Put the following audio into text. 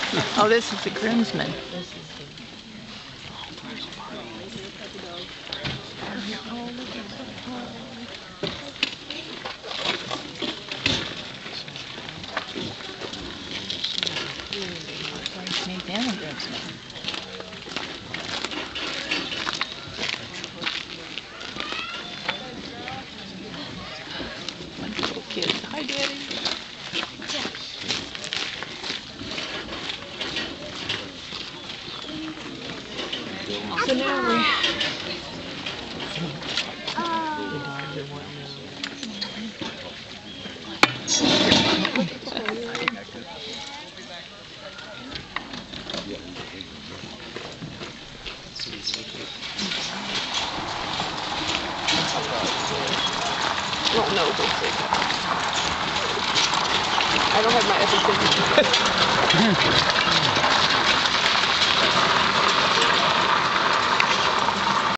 Oh, this is the groomsman. Made them a groomsman. Wonderful kids. Hi, Daddy. So now we're... Oh no, don't say that. I don't have my epic.